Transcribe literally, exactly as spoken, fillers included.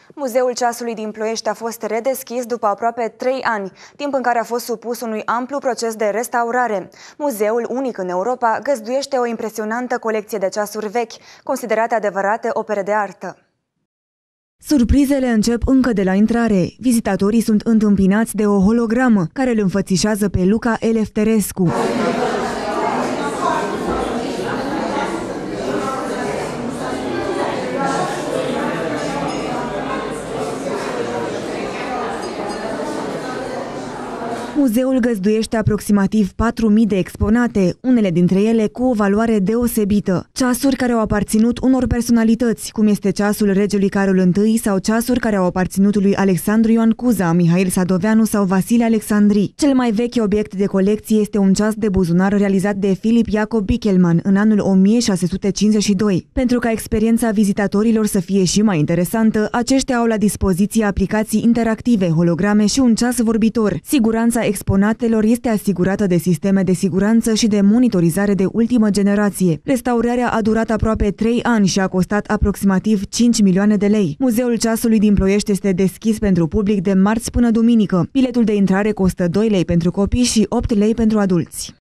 Muzeul Ceasului din Ploiești a fost redeschis după aproape trei ani, timp în care a fost supus unui amplu proces de restaurare. Muzeul, unic în Europa, găzduiește o impresionantă colecție de ceasuri vechi, considerate adevărate opere de artă. Surprizele încep încă de la intrare. Vizitatorii sunt întâmpinați de o hologramă care îl înfățișează pe Luca Elefterescu. Muzeul găzduiește aproximativ patru mii de exponate, unele dintre ele cu o valoare deosebită. Ceasuri care au aparținut unor personalități, cum este ceasul regelui Carol întâi sau ceasuri care au aparținut lui Alexandru Ioan Cuza, Mihail Sadoveanu sau Vasile Alexandri. Cel mai vechi obiect de colecție este un ceas de buzunar realizat de Philip Jacob Bickelman în anul o mie șase sute cincizeci și doi. Pentru ca experiența vizitatorilor să fie și mai interesantă, aceștia au la dispoziție aplicații interactive, holograme și un ceas vorbitor. Siguranța exponatelor este asigurată de sisteme de siguranță și de monitorizare de ultimă generație. Restaurarea a durat aproape trei ani și a costat aproximativ cinci milioane de lei. Muzeul Ceasului din Ploiești este deschis pentru public de marți până duminică. Biletul de intrare costă doi lei pentru copii și opt lei pentru adulți.